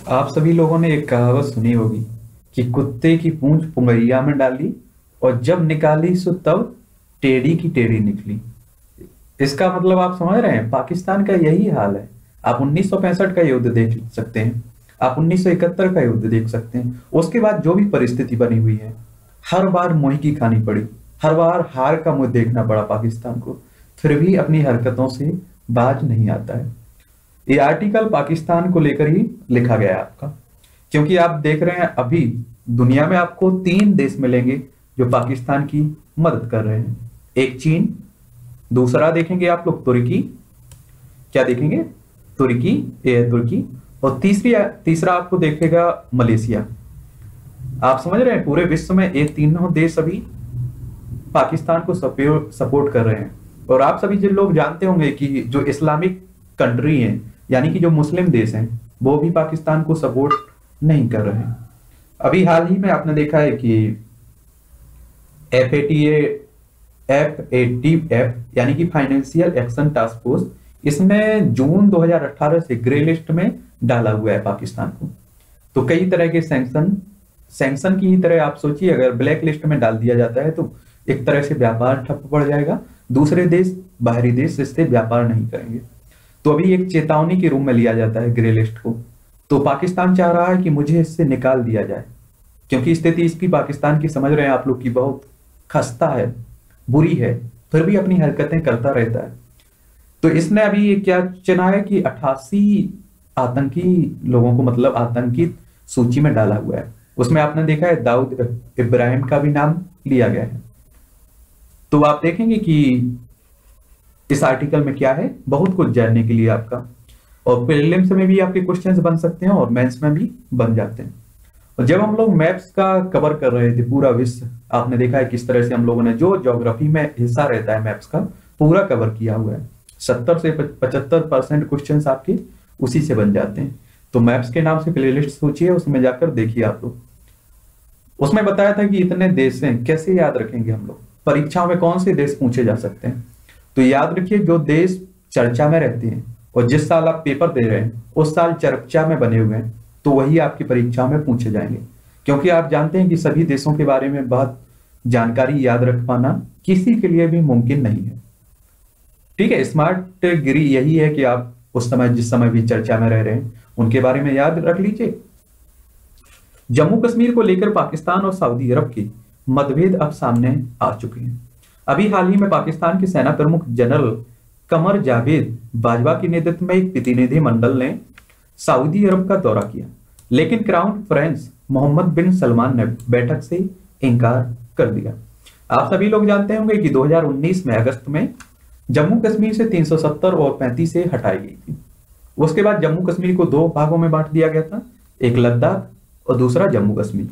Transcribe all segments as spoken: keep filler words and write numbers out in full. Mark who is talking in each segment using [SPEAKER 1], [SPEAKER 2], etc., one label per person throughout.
[SPEAKER 1] आप सभी लोगों ने एक कहावत सुनी होगी कि कुत्ते की पूंछ पुंगैया में डाली और जब निकाली सो तब टेढ़ी की टेढ़ी निकली। इसका मतलब आप समझ रहे हैं, पाकिस्तान का यही हाल है। आप उन्नीस सौ पैंसठ का युद्ध देख सकते हैं, आप उन्नीस सौ इकहत्तर का युद्ध देख सकते हैं। उसके बाद जो भी परिस्थिति बनी हुई है, हर बार मुंह की खानी पड़ी, हर बार हार का मुंह देखना पड़ा पाकिस्तान को, फिर भी अपनी हरकतों से बाज नहीं आता है। ये आर्टिकल पाकिस्तान को लेकर ही लिखा गया है आपका, क्योंकि आप देख रहे हैं अभी दुनिया में आपको तीन देश मिलेंगे जो पाकिस्तान की मदद कर रहे हैं। एक चीन, दूसरा देखेंगे आप लोग तुर्की, क्या देखेंगे, तुर्की, ये तुर्की, और तीसरी तीसरा आपको देखेगा मलेशिया। आप समझ रहे हैं, पूरे विश्व में ये तीनों देश अभी पाकिस्तान को सपोर्ट कर रहे हैं। और आप सभी जो लोग जानते होंगे कि जो इस्लामिक कंट्री हैं, यानी कि जो मुस्लिम देश हैं, वो भी पाकिस्तान को सपोर्ट नहीं कर रहे हैं। अभी हाल ही में आपने देखा है कि F A T A F A T F यानी कि फाइनेंशियल एक्शन टास्क फोर्स, इसने जून दो हज़ार अठारह से ग्रे लिस्ट में डाला हुआ है पाकिस्तान को। तो कई तरह के सैंक्शन सैंक्शन की तरह आप सोचिए, अगर ब्लैक लिस्ट में डाल दिया जाता है तो एक तरह से व्यापार ठप पड़ जाएगा, दूसरे देश, बाहरी देश इससे व्यापार नहीं करेंगे। तो अभी एक चेतावनी के रूप में लिया जाता है ग्रे लिस्ट को। तो पाकिस्तान चाह रहा है कि मुझे इससे निकाल दिया जाए, क्योंकि स्थिति इसकी पाकिस्तान की समझ रहे हैं आप लोग की बहुत खस्ता है, बुरी है, फिर भी अपनी हरकतें करता रहता है। तो इसने अभी ये क्या चुना है कि अट्ठासी आतंकी लोगों को, मतलब आतंकी सूची में डाला हुआ है। उसमें आपने देखा है दाऊद इब्राहिम का भी नाम लिया गया है। तो आप देखेंगे कि इस आर्टिकल में क्या है, बहुत कुछ जानने के लिए आपका। और प्रीलिम्स में भी आपके क्वेश्चंस बन सकते हैं और मेंस में भी बन जाते हैं। और जब हम लोग मैप्स का कवर कर रहे थे पूरा विश्व, आपने देखा है किस तरह से हम लोगों ने, जो ज्योग्राफी में हिस्सा रहता है मैप्स का, पूरा कवर किया हुआ है। सत्तर से पचहत्तर परसेंट क्वेश्चन आपके उसी से बन जाते हैं। तो मैप्स के नाम से प्लेलिस्ट सोचिए, उसमें जाकर देखिए आप लोग। उसमें बताया था कि इतने देश हैं, कैसे याद रखेंगे हम लोग, परीक्षाओं में कौन से देश पूछे जा सकते हैं। तो याद रखिए, जो देश चर्चा में रहते हैं और जिस साल आप पेपर दे रहे हैं उस साल चर्चा में बने हुए हैं, तो वही आपकी परीक्षा में पूछे जाएंगे। क्योंकि आप जानते हैं कि सभी देशों के बारे में बहुत जानकारी याद रख पाना किसी के लिए भी मुमकिन नहीं है। ठीक है, स्मार्ट गिरी यही है कि आप उस समय, जिस समय भी चर्चा में रह रहे हैं, उनके बारे में याद रख लीजिए। जम्मू कश्मीर को लेकर पाकिस्तान और सऊदी अरब के मतभेद अब सामने आ चुके हैं। अभी हाल ही में पाकिस्तान के सेना प्रमुख जनरल कमर जावेद बाजवा के नेतृत्व में एक प्रतिनिधि मंडल ने सऊदी अरब का दौरा किया, लेकिन crown prince Mohammed bin Salman ने बैठक से इनकार कर दिया। आप सभी लोग जानते होंगे कि दो हज़ार उन्नीस में अगस्त में जम्मू कश्मीर से तीन सौ सत्तर और पैंतीस से हटाई गई थी। उसके बाद जम्मू कश्मीर को दो भागों में बांट दिया गया था, एक लद्दाख और दूसरा जम्मू कश्मीर।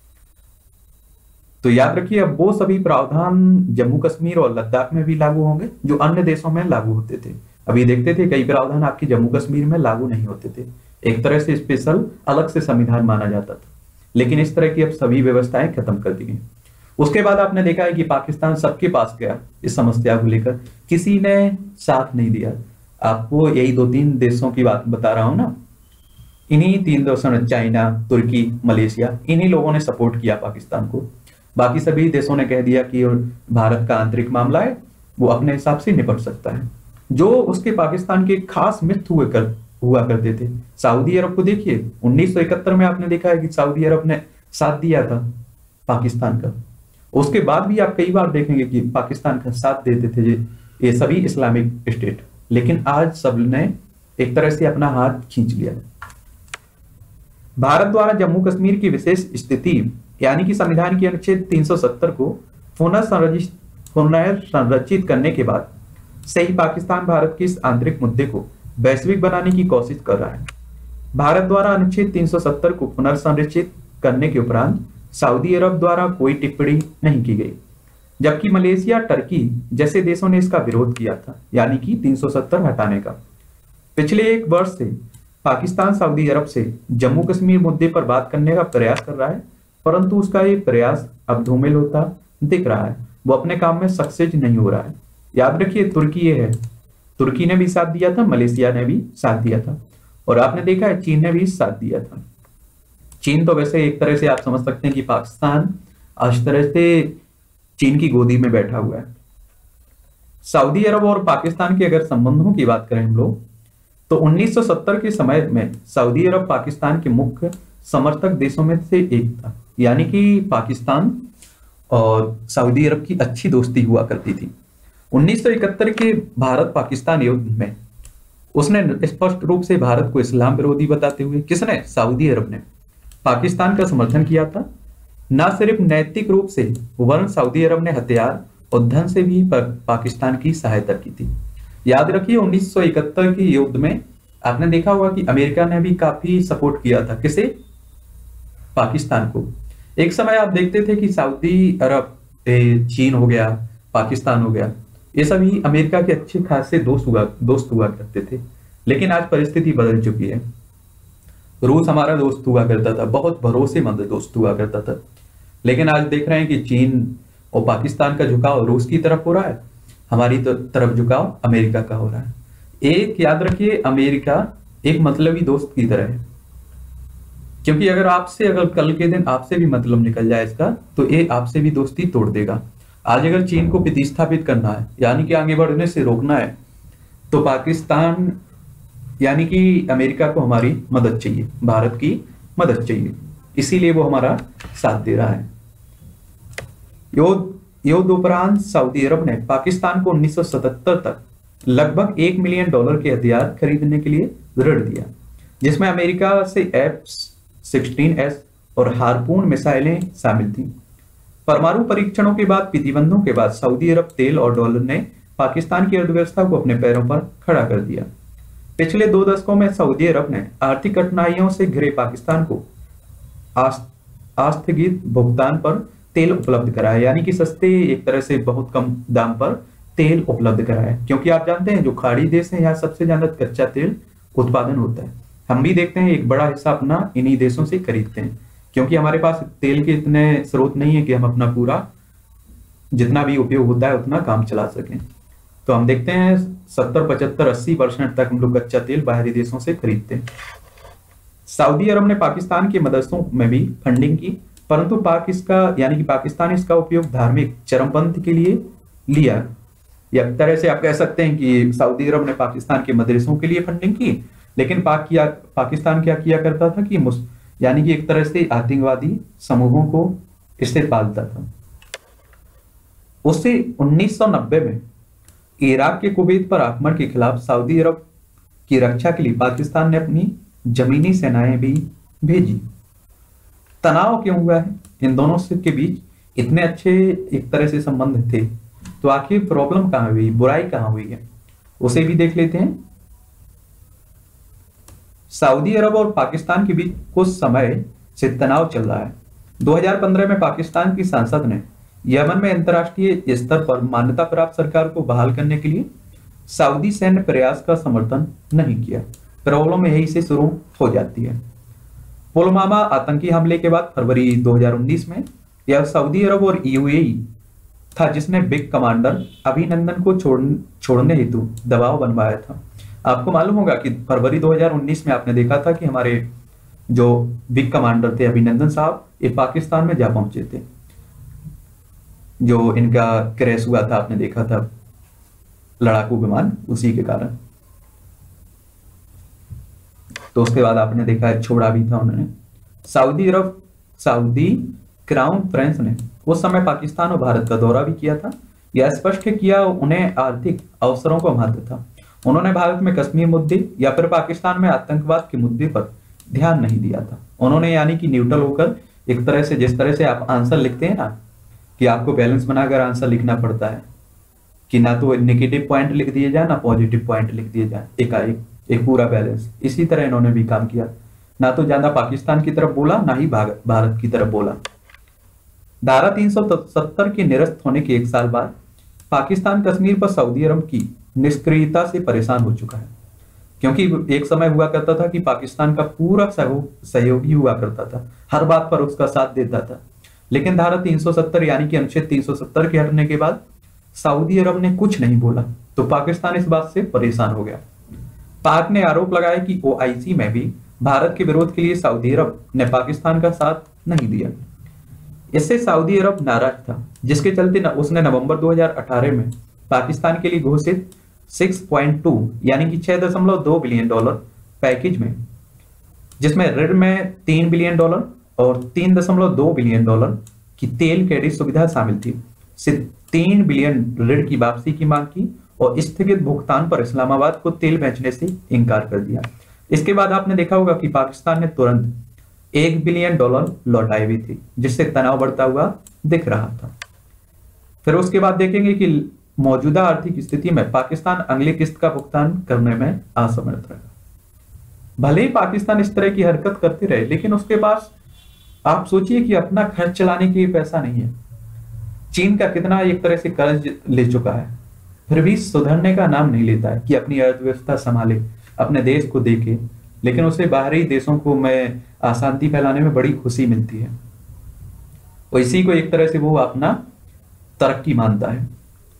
[SPEAKER 1] तो याद रखिए, अब वो सभी प्रावधान जम्मू कश्मीर और लद्दाख में भी लागू होंगे जो अन्य देशों में लागू होते थे। अभी देखते थे कई प्रावधान आपके जम्मू कश्मीर में लागू नहीं होते थे, एक तरह से स्पेशल अलग से संविधान माना जाता था। लेकिन इस तरह की अब सभी व्यवस्थाएं खत्म कर दी गई। उसके बाद आपने देखा है कि पाकिस्तान सबके पास गया इस समस्या को लेकर, किसी ने साथ नहीं दिया। आपको यही दो तीन देशों की बात बता रहा हूं ना, इन्हीं तीन देशों ने, चाइना, तुर्की, मलेशिया, इन्हीं लोगों ने सपोर्ट किया पाकिस्तान को। बाकी सभी देशों ने कह दिया कि भारत का आंतरिक मामला है, वो अपने हिसाब से निपट सकता है। जो उसके पाकिस्तान के खास मित्र हुए कर हुआ करते थे, सऊदी अरब को देखिए, उन्नीस सौ इकहत्तर में आपने देखा है कि सऊदी अरब ने साथ दिया था पाकिस्तान का। उसके बाद भी आप कई बार देखेंगे कि पाकिस्तान का साथ देते थे ये सभी इस्लामिक स्टेट। लेकिन आज सब ने एक तरह से अपना हाथ खींच लिया। भारत द्वारा जम्मू कश्मीर की विशेष स्थिति यानी कि संविधान के अनुच्छेद तीन सौ सत्तर को पुनर्संरचित पुनर्संरचित करने के बाद से ही पाकिस्तान भारत के इस आंतरिक मुद्दे को वैश्विक बनाने की कोशिश कर रहा है। भारत द्वारा अनुच्छेद तीन सौ सत्तर को पुनर्संरचित करने के उपरांत सऊदी अरब द्वारा कोई टिप्पणी नहीं की गई, जबकि मलेशिया, टर्की जैसे देशों ने इसका विरोध किया था, यानी कि तीन सौ सत्तर हटाने का। पिछले एक वर्ष से पाकिस्तान सऊदी अरब से जम्मू कश्मीर मुद्दे पर बात करने का प्रयास कर रहा है, परंतु उसका ये प्रयास अब धूमिल होता दिख रहा है, वो अपने काम में सक्सेस नहीं हो रहा है। याद रखिए, तुर्की ये है, तुर्की ने भी साथ दिया था, मलेशिया ने भी साथ दिया था। और आपने देखा है चीन ने भी साथ दिया था। चीन तो वैसे एक तरह से आप समझ सकते हैं कि पाकिस्तान आज तरह से चीन की गोदी में बैठा हुआ है। सऊदी अरब और पाकिस्तान के अगर संबंधों की बात करें हम लोग, तो उन्नीस सौ सत्तर के समय में सऊदी अरब पाकिस्तान के मुख्य समर्थक देशों में से एक था। यानी कि पाकिस्तान और सऊदी अरब की अच्छी दोस्ती हुआ करती थी। उन्नीस सौ इकहत्तर के भारत पाकिस्तान युद्ध में उसने स्पष्ट रूप से भारत को इस्लाम विरोधी बताते हुए, किसने? सऊदी अरब ने पाकिस्तान का समर्थन किया था। न सिर्फ नैतिक रूप से वरन सऊदी अरब ने हथियार और धन से भी पाकिस्तान की सहायता की थी। याद रखिए उन्नीस सौ इकहत्तर के युद्ध में आपने देखा होगा कि अमेरिका ने भी काफी सपोर्ट किया था, किसे? पाकिस्तान को। एक समय आप देखते थे कि सऊदी अरब, चीन हो गया, पाकिस्तान हो गया, ये सभी अमेरिका के अच्छे खासे दोस्त हुआ दोस्त हुआ करते थे। लेकिन आज परिस्थिति बदल चुकी है। रूस हमारा दोस्त हुआ करता था, बहुत भरोसेमंद दोस्त हुआ करता था, लेकिन आज देख रहे हैं कि चीन और पाकिस्तान का झुकाव रूस की तरफ हो रहा है, हमारी तरफ झुकाव अमेरिका का हो रहा है। एक याद रखिए, अमेरिका एक मतलबी दोस्त की तरह है, क्योंकि अगर आपसे अगर कल के दिन आपसे भी मतलब निकल जाए इसका, तो ये आपसे भी दोस्ती तोड़ देगा। आज अगर चीन को प्रतिस्थापित करना है, यानी कि आगे बढ़ने से रोकना है, तो पाकिस्तान यानी कि अमेरिका को हमारी मदद चाहिए, भारत की मदद चाहिए, इसीलिए वो हमारा साथ दे रहा है। युद्ध उपरांत सऊदी अरब ने पाकिस्तान को उन्नीस सौ सतहत्तर तक लगभग एक मिलियन डॉलर के हथियार खरीदने के लिए ऋण दिया, जिसमें अमेरिका से एफ सिक्सटीन एस और हार्पून मिसाइलें शामिल थीं। परमाणु परीक्षणों के बाद प्रतिबंधों के बाद सऊदी अरब, तेल और डॉलर ने पाकिस्तान की अर्थव्यवस्था को अपने पैरों पर खड़ा कर दिया। पिछले दो दशकों में सऊदी अरब ने आर्थिक कठिनाइयों से घिरे पाकिस्तान को आस्थगित भुगतान पर तेल उपलब्ध कराया, यानी कि सस्ते, एक तरह से बहुत कम दाम पर तेल उपलब्ध कराया। क्योंकि आप जानते हैं जो खाड़ी देश है, यहाँ सबसे ज्यादा कच्चा तेल उत्पादन होता है। हम भी देखते हैं एक बड़ा हिस्सा अपना इन्हीं देशों से खरीदते हैं, क्योंकि हमारे पास तेल के इतने स्रोत नहीं है कि हम अपना पूरा जितना भी उपयोग होता है उतना काम चला सकें। तो हम देखते हैं सत्तर पचहत्तर अस्सी परसेंट तक हम लोग कच्चा तेल बाहरी देशों से खरीदते हैं। सऊदी अरब ने पाकिस्तान के मदरसों में भी फंडिंग की, परंतु पाक इसका यानी कि पाकिस्तान इसका उपयोग धार्मिक चरमपंथ के लिए लिया। या तरह से आप कह सकते हैं कि सऊदी अरब ने पाकिस्तान के मदरसों के लिए फंडिंग की, लेकिन पाक किया पाकिस्तान क्या किया करता था कि यानी कि एक तरह से आतंकवादी समूहों को इससे पालता था। उससे उन्नीस सौ नब्बे में इराक के कुवैत पर आक्रमण के खिलाफ सऊदी अरब की रक्षा के लिए पाकिस्तान ने अपनी जमीनी सेनाएं भी भेजी। तनाव क्यों हुआ है इन दोनों से के बीच? इतने अच्छे एक तरह से संबंध थे, तो आखिर प्रॉब्लम कहां हुई, बुराई कहां हुई है, उसे भी देख लेते हैं। सऊदी अरब और पाकिस्तान के बीच कुछ समय से तनाव चल रहा है। दो हज़ार पंद्रह में पाकिस्तान की संसद ने यमन में अंतर्राष्ट्रीय स्तर पर मान्यता प्राप्त सरकार को बहाल करने के लिए सऊदी सैन्य प्रयास का समर्थन नहीं किया। प्रॉब्लम यही से शुरू हो जाती है। पुलवामा आतंकी हमले के बाद फरवरी दो हज़ार उन्नीस में यह सऊदी अरब और यूएई था जिसने बिग कमांडर अभिनंदन को छोड़ छोड़ने हेतु दबाव बनवाया था। आपको मालूम होगा कि फरवरी दो हज़ार उन्नीस में आपने देखा था कि हमारे जो बिग कमांडर थे अभिनंदन साहब, ये पाकिस्तान में जा पहुंचे थे। जो इनका क्रैश हुआ था आपने देखा था, लड़ाकू विमान, उसी के कारण। तो उसके बाद आपने देखा छोड़ा भी था उन्होंने। Saudi Arab Saudi crown prince ने उस समय पाकिस्तान और भारत का दौरा भी किया था। यह स्पष्ट किया उन्हें आर्थिक अवसरों का महत्व था। उन्होंने भारत में कश्मीर मुद्दे या फिर पाकिस्तान में आतंकवाद के मुद्दे पर ध्यान नहीं दिया था। उन्होंने यानी कि न्यूट्रल होकर, एक तरह से जिस तरह से आप आंसर लिखते हैं ना, कि आपको बैलेंस बनाकर आंसर लिखना पड़ता है, कि ना तो नेगेटिव पॉइंट लिख दिए जाए ना पॉजिटिव पॉइंट लिख दिए जाए, एकाएक एक पूरा बैलेंस। इसी तरह इन्होंने भी काम किया, ना तो ज्यादा पाकिस्तान की तरफ बोला ना ही भारत की तरफ बोला। धारा तीन सौ सत्तर के निरस्त होने के एक साल बाद पाकिस्तान कश्मीर पर सऊदी अरब की निष्क्रियता से परेशान हो चुका है, क्योंकि एक समय हुआ करता था कि पाकिस्तान का पूरा सहयोगी हुआ करता था, हर बात पर उसका साथ देता था। लेकिन धारा तीन सौ सत्तर यानी कि अनुच्छेद तीन सौ सत्तर के हटने के बाद सऊदी अरब ने कुछ नहीं बोला, तो पाकिस्तान इस बात से परेशान हो गया। पाक ने आरोप लगाया कि ओआईसी में भी भारत के विरोध के लिए सऊदी अरब ने पाकिस्तान का साथ नहीं दिया। इससे सऊदी अरब नाराज था, जिसके चलते न, उसने नवंबर दो हज़ार अठारह में पाकिस्तान के लिए घोषित छह पॉइंट दो यानी कि छह दशमलव दो बिलियन डॉलर पैकेज में, जिसमें ऋण में तीन बिलियन डॉलर और तीन दशमलव दो बिलियन डॉलर की तेल क्रेडिट सुविधा शामिल थी, से तीन बिलियन ऋण की वापसी की मांग की और स्थगित भुगतान पर इस्लामाबाद को तेल बेचने से इनकार कर दिया। इसके बाद आपने देखा होगा कि पाकिस्तान ने तुरंत एक बिलियन डॉलर लौटाए भी थे, जिससे तनाव बढ़ता हुआ दिख रहा था। फिर उसके बाद देखेंगे कि मौजूदा आर्थिक स्थिति में पाकिस्तान अगली किस्त का भुगतान करने में असमर्थ रहा। भले ही पाकिस्तान इस तरह की हरकत करते रहे, लेकिन उसके पास आप सोचिए कि अपना खर्च चलाने के लिए पैसा नहीं है। चीन का कितना एक तरह से कर्ज ले चुका है, फिर भी सुधरने का नाम नहीं लेता है कि अपनी अर्थव्यवस्था संभाले, अपने देश को देखे, लेकिन उसे बाहरी देशों को में अशांति फैलाने में बड़ी खुशी मिलती है। और इसी को एक तरह से वो अपना तरक्की मानता है।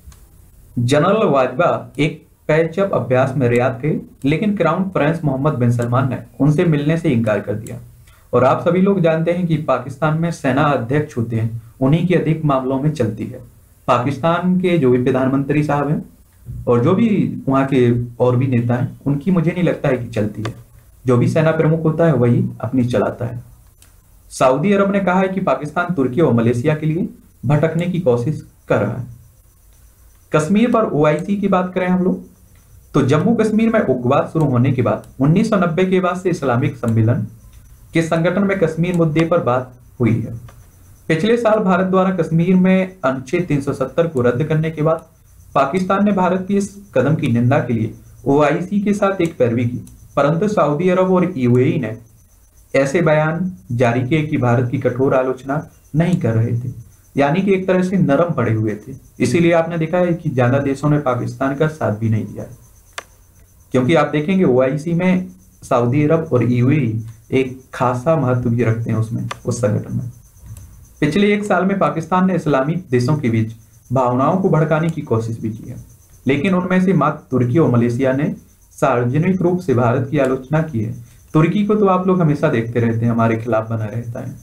[SPEAKER 1] जनरल वाजवा एक पैचअप अभ्यास में रियाद थे, लेकिन crown prince Mohammed bin Salman ने उनसे मिलने से इनकार कर दिया। और आप सभी लोग जानते हैं कि पाकिस्तान में सेना अध्यक्ष होते हैं, उन्हीं की अधिक मामलों में चलती है। पाकिस्तान के जो भी प्रधानमंत्री साहब हैं और जो भी वहां के और भी नेता हैं, उनकी मुझे नहीं लगता है कि चलती है। जो भी सेना प्रमुख होता है वही अपनी चलाता है। सऊदी अरब ने कहा है कि पाकिस्तान तुर्की और मलेशिया के लिए भटकने की कोशिश कर रहा है। कश्मीर पर ओआईसी की बात करें हम लोग, तो जम्मू कश्मीर में उग्रवाद शुरू होने के बाद उन्नीस सौ नब्बे के बाद से इस्लामिक सम्मेलन के संगठन में कश्मीर मुद्दे पर बात हुई है। पिछले साल भारत द्वारा कश्मीर में अनुच्छेद तीन सौ सत्तर को रद्द करने के बाद पाकिस्तान ने भारत की इस कदम की निंदा के लिए ओआईसी के साथ एक पैरवी की, परंतु सऊदी अरब और यूएई ने ऐसे बयान जारी किए कि भारत की कठोर आलोचना नहीं कर रहे थे, यानी कि एक तरह से नरम पड़े हुए थे। इसीलिए आपने देखा है कि ज्यादा देशों ने पाकिस्तान का साथ भी नहीं दिया है, क्योंकि आप देखेंगे ओआईसी में सऊदी अरब और यूएई एक खासा महत्व भी रखते हैं उसमें, उस संगठन में। पिछले एक साल में पाकिस्तान ने इस्लामी देशों के बीच भावनाओं को भड़काने की कोशिश भी की है, लेकिन उनमें से मात्र तुर्की और मलेशिया ने सार्वजनिक रूप से भारत की आलोचना की है। तुर्की को तो आप लोग हमेशा देखते रहते हैं, हमारे खिलाफ बना रहता है।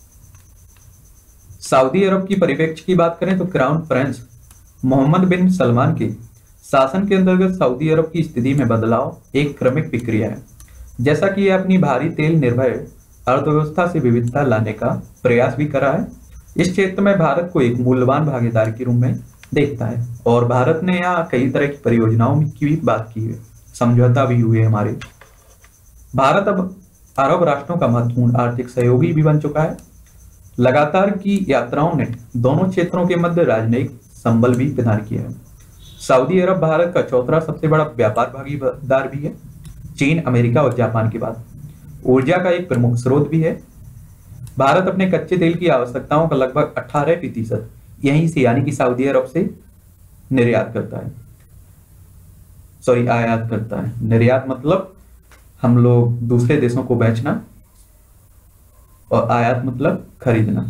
[SPEAKER 1] सऊदी अरब की परिप्रेक्ष्य की बात करें तो crown prince Mohammed bin Salman के शासन के अंतर्गत सऊदी अरब की स्थिति में बदलाव एक क्रमिक प्रक्रिया है। जैसा कि यह अपनी भारी तेल निर्भर अर्थव्यवस्था से विविधता लाने का प्रयास भी करा है, इस क्षेत्र में भारत को एक मूल्यवान भागीदार के रूप में देखता है। और भारत ने यहाँ कई तरह की परियोजनाओं की भी बात की है, समझौता भी हुए हमारे। भारत अब अरब राष्ट्रों का महत्वपूर्ण आर्थिक सहयोगी भी बन चुका है। लगातार की यात्राओं ने दोनों क्षेत्रों के मध्य राजनयिक संबल भी प्रदान किया है। सऊदी अरब भारत का चौथा सबसे बड़ा व्यापार भागीदार भी है, चीन, अमेरिका और जापान के बाद। ऊर्जा का एक प्रमुख स्रोत भी है। भारत अपने कच्चे तेल की आवश्यकताओं का लगभग अठारह प्रतिशत यहीं से यानी कि सऊदी अरब से निर्यात करता है, सॉरी आयात करता है। निर्यात मतलब हम लोग दूसरे देशों को बेचना, और आयात मतलब खरीदना।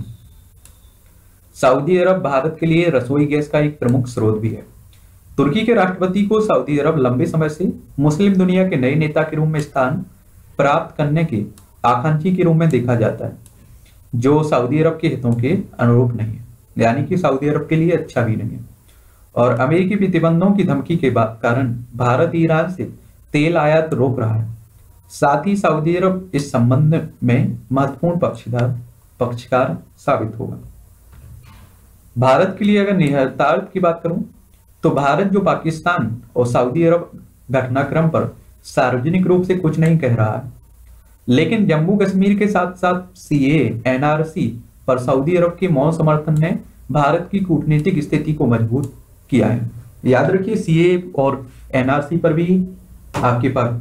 [SPEAKER 1] सऊदी अरब भारत के लिए रसोई गैस का एक प्रमुख स्रोत भी है। तुर्की के राष्ट्रपति को सऊदी अरब लंबे समय से मुस्लिम दुनिया के नए नेता के रूप में स्थान प्राप्त करने के आकांक्षी के रूप में देखा जाता है, जो सऊदी अरब के हितों के अनुरूप नहीं है, यानी कि सऊदी अरब के लिए अच्छा भी नहीं है। और अमेरिकी प्रतिबंधों की धमकी के कारण भारत ईरान से तेल आयात रोक रहा है। साथ ही सऊदी अरब इस संबंध में महत्वपूर्ण पक्षधर पक्षकार साबित होगा। भारत के लिए अगर निहितार्थ की बात करूं तो भारत जो पाकिस्तान और सऊदी अरब घटनाक्रम पर सार्वजनिक रूप से कुछ नहीं कह रहा है, लेकिन जम्मू कश्मीर के साथ साथ सीए, एनआरसी पर सऊदी अरब के मौन समर्थन ने भारत की कूटनीतिक स्थिति को मजबूत किया है। याद रखिए, सीए और एनआरसी पर भी आपके पास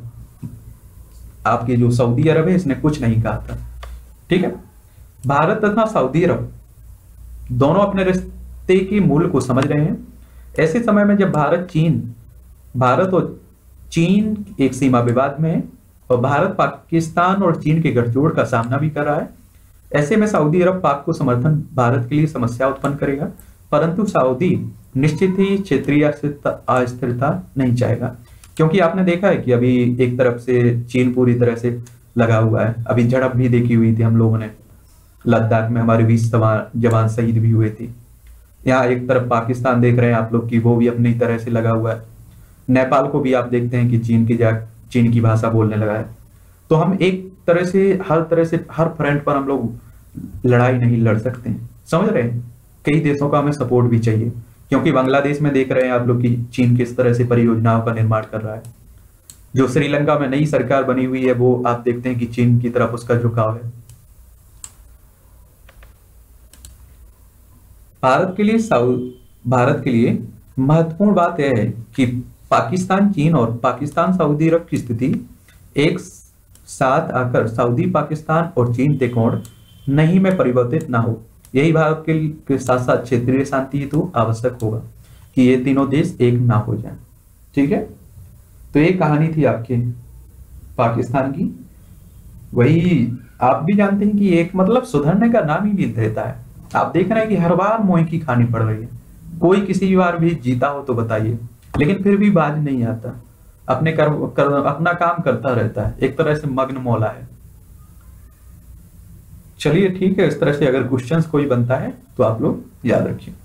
[SPEAKER 1] आपके जो सऊदी अरब है इसने कुछ नहीं कहा था। ठीक है, भारत तथा सऊदी अरब दोनों अपने रिश्ते के मूल को समझ रहे हैं। ऐसे समय में जब भारत चीन भारत और चीन एक सीमा विवाद में है और भारत पाकिस्तान और चीन के गठजोड़ का सामना भी कर रहा है, ऐसे में सऊदी अरब पाक को समर्थन भारत के लिए समस्या उत्पन्न करेगा, परंतु सऊदी निश्चित ही क्षेत्रीय अस्थिरता नहीं चाहेगा, क्योंकि आपने देखा है कि अभी एक तरफ से चीन पूरी तरह से लगा हुआ है, अभी झड़प भी देखी हुई थी हम लोगों ने, लद्दाख में हमारे बीस जवान जवान शहीद भी हुए थे। यहाँ एक तरफ पाकिस्तान देख रहे हैं आप लोग कि वो भी अपनी तरह से लगा हुआ है। नेपाल को भी आप देखते हैं कि चीन की जा चीन की भाषा बोलने लगा है। तो हम एक तरह से हर तरह से हर फ्रंट पर हम लोग लड़ाई नहीं लड़ सकते हैं, समझ रहे हैं। कई देशों का हमें सपोर्ट भी चाहिए, क्योंकि बांग्लादेश में देख रहे हैं आप लोग कि चीन किस तरह से परियोजनाओं का निर्माण कर रहा है। जो श्रीलंका में नई सरकार बनी हुई है वो आप देखते हैं कि चीन की तरफ उसका झुकाव है। भारत के लिए साउथ भारत के लिए महत्वपूर्ण बात यह है कि पाकिस्तान चीन और पाकिस्तान सऊदी अरब की स्थिति एक साथ आकर सऊदी पाकिस्तान और चीन त्रिकोण नहीं में परिवर्तित ना हो। यही भारत के, के साथ साथ क्षेत्रीय शांति हेतु आवश्यक होगा कि ये तीनों देश एक ना हो जाएं। ठीक है, तो ये कहानी थी आपके पाकिस्तान की। वही आप भी जानते हैं कि एक मतलब सुधरने का नाम ही नहीं देता है। आप देख रहे हैं कि हर बार मोह की खानी पड़ रही है। कोई किसी भी बार भी जीता हो तो बताइए, लेकिन फिर भी बाज नहीं आता, अपने कर, कर अपना काम करता रहता है, एक तरह से मग्न मौला है। चलिए ठीक है, इस तरह से अगर क्वेश्चंस कोई बनता है तो आप लोग याद रखिए।